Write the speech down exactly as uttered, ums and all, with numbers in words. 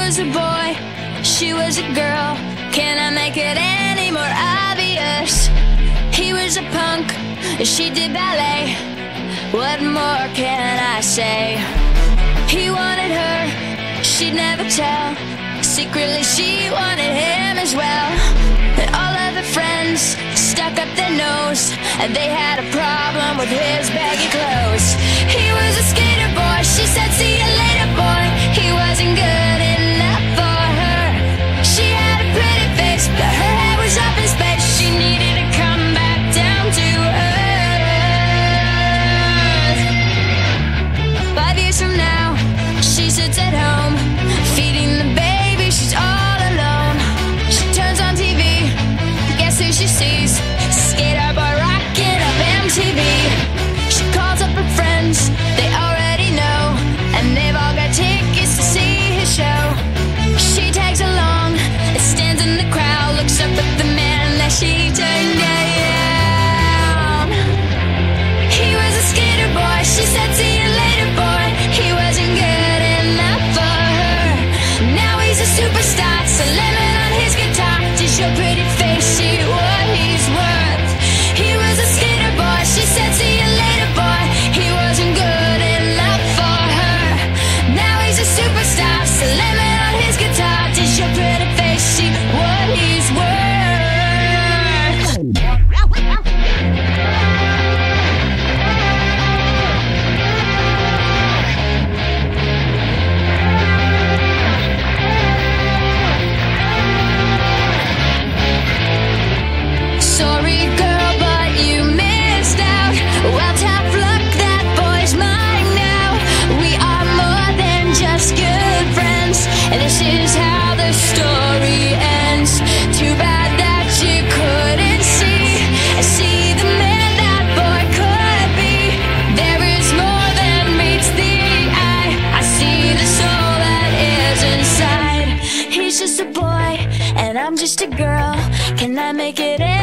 was a boy, she was a girl. Can I make it any more obvious? He was a punk, she did ballet. What more can I say? He wanted her, she'd never tell. Secretly she wanted him as well. And all of her friends stuck up their nose, and they had a problem with his baggy clothes. He was a skater boy, she said see you later boy. He wasn't good enough for her. She had a pretty face, but her head was up in space. She needed to come back down to earth. Five years from now, she sits at home, feeding the baby, she's all alone. She turns on T V, guess who she sees? Sk8er Boi rocking up M T V. She calls up her friends, they already know, and they've all got tickets to see his show. She tags along and stands in the crowd, looks up at the man that she turned down. He was a skater boy, she said see you later boy. He wasn't good enough for her. Now he's a superstar, slamming on his guitar. Does your pretty face see what he's worth? He was a skater boy, she said see you later boy. He wasn't good enough for her. Now he's a superstar, slamming on his guitar. Does your pretty face see what he's worth? Sorry girl, but you missed out. Well, tough luck, that boy's mine now. We are more than just good friends, and this is how the story ends. Too bad that you couldn't see See the man that boy could be. There is more than meets the eye. I see the soul that is inside. He's just a boy, and I'm just a girl. Can I make it